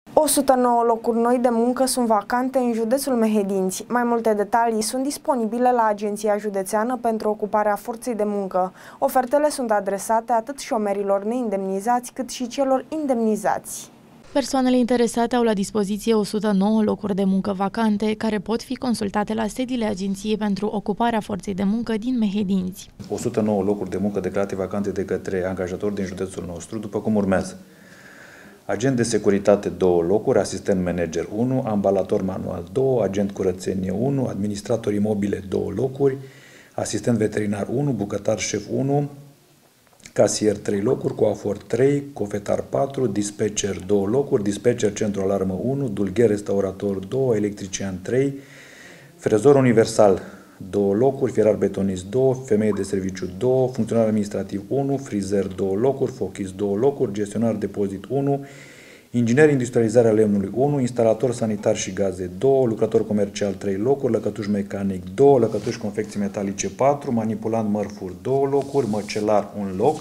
109 locuri noi de muncă sunt vacante în județul Mehedinți. Mai multe detalii sunt disponibile la Agenția Județeană pentru Ocuparea Forței de Muncă. Ofertele sunt adresate atât șomerilor neindemnizați cât și celor indemnizați. Persoanele interesate au la dispoziție 109 locuri de muncă vacante, care pot fi consultate la sediile Agenției pentru Ocuparea Forței de Muncă din Mehedinți. 109 locuri de muncă declarate vacante de către angajatori din județul nostru, după cum urmează: agent de securitate 2 locuri, asistent manager 1, ambalator manual 2, agent curățenie 1, administrator imobile 2 locuri, asistent veterinar 1, bucătar șef 1, casier 3 locuri, coafor 3, cofetar 4, dispatcher 2 locuri, dispatcher centru alarmă 1, dulgher restaurator 2, electrician 3, frezor universal 2 locuri, fierar betonist 2, femeie de serviciu 2, funcționar administrativ 1, frizer 2 locuri, fochist 2 locuri, gestionar depozit 1, inginer industrializare a lemnului 1, instalator sanitar și gaze 2, lucrător comercial 3 locuri, lăcătuș mecanic 2, lăcătuș confecții metalice 4, manipulant mărfuri 2 locuri, măcelar 1 loc,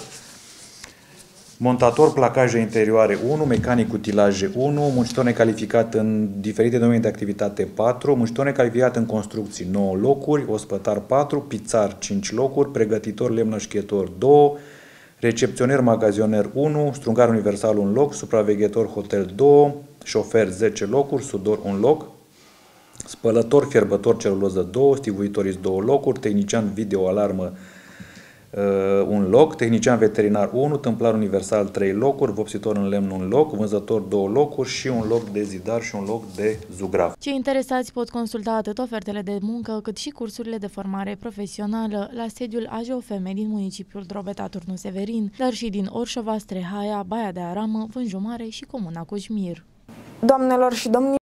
montator placaje interioare 1, mecanic utilaje 1, muncitor necalificat în diferite domenii de activitate 4, muncitor necalificat în construcții 9 locuri, ospătar 4, pizzar 5 locuri, pregătitor lemnășchetor 2, recepționer magazioner 1, strungar universal 1 loc, supraveghetor hotel 2, șofer 10 locuri, sudor 1 loc, spălător fierbător celuloză 2, stivuitorist 2 locuri, tehnician video alarmă 1 loc, tehnician veterinar 1, tâmplar universal 3 locuri, vopsitor în lemn 1 loc, vânzător 2 locuri și 1 loc de zidar și 1 loc de zugrav. Cei interesați pot consulta atât ofertele de muncă cât și cursurile de formare profesională la sediul AJOFM din municipiul Drobeta Turnu Severin, dar și din Orșova, Strehaia, Baia de Aramă, Vânju Mare și Comuna Coșmir. Doamnelor și domnilor,